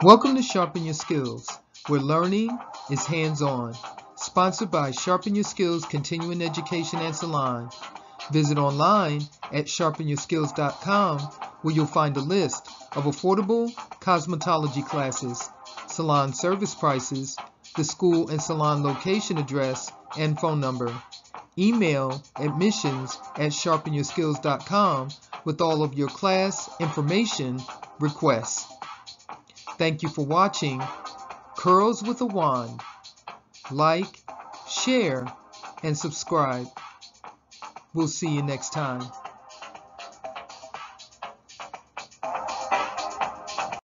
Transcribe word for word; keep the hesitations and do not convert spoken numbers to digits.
Welcome to Sharpen Your Skills, where learning is hands-on. Sponsored by Sharpen Your Skills Continuing Education and Salon. Visit online at sharpen your skills dot com, where you'll find a list of affordable cosmetology classes, salon service prices, the school and salon location address and phone number. Email admissions at sharpen your skills dot com with all of your class information requests. Thank you for watching Curls with a Wand. Like, share, and subscribe. We'll see you next time.